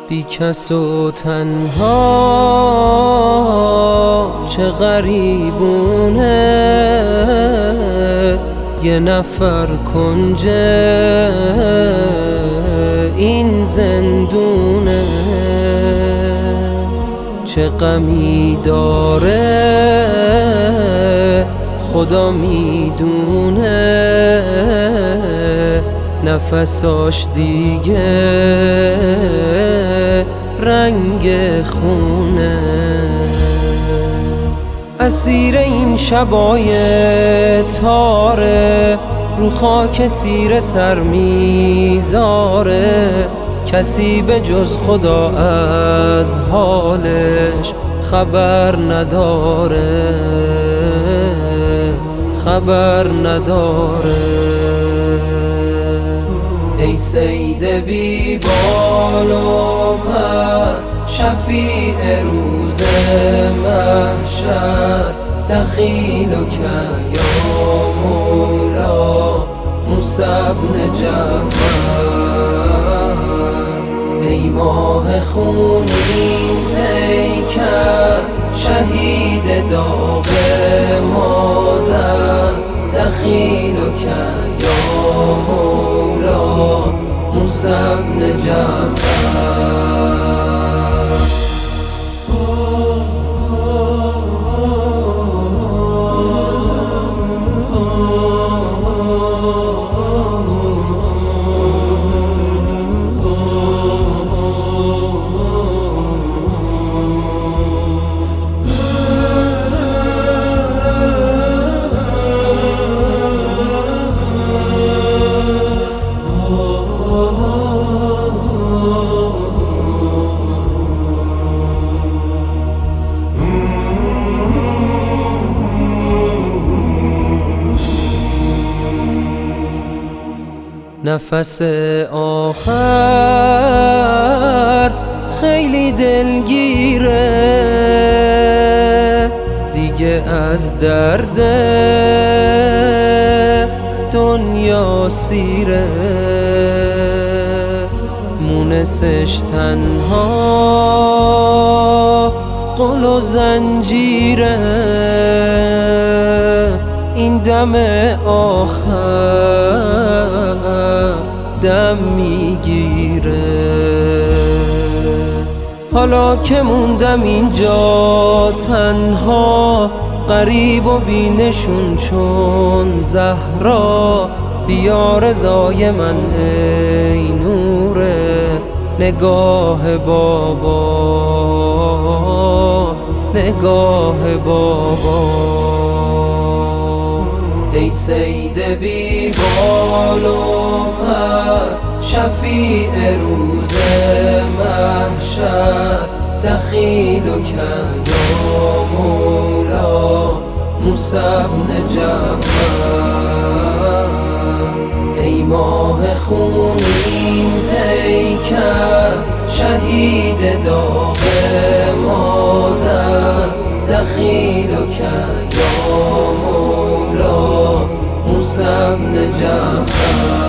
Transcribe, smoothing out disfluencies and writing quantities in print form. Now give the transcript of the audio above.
بی کس و تنها چه غریبونه، یه نفر کنج این زندونه. چه غمی داره خدا میدونه، نفساش دیگه رنگ خونه. اسیر این شبای تاره، رو خاک تیره سر میذاره. کسی به جز خدا از حالش خبر نداره، خبر نداره. ای صید بی بال و پر، شفیع روز محشر، دخیلک یا مولا موسی بن جعفر. ای ماه خونین پیکر، شهید داغ مادر، دخیلک یا مولا موسی بن جعفر. نفس آخر خیلی دلگیره، دیگه از درد دنیا سیره. مونسش تنها قل و زنجیره، این دم آخر دم میگیره. حالا که موندم اینجا تنها، غریب و بینشون چون زهرا، بیا رضای من ای نور نگاه بابا، نگاه بابا. ای صید بی بال و پر، شفیع روز محشر، دخیلک یا مولا موسی بن جعفر. ای ماه خونین پیکر، شهید داغ مادر، دخیلک یا مولا موسی بن جعفر.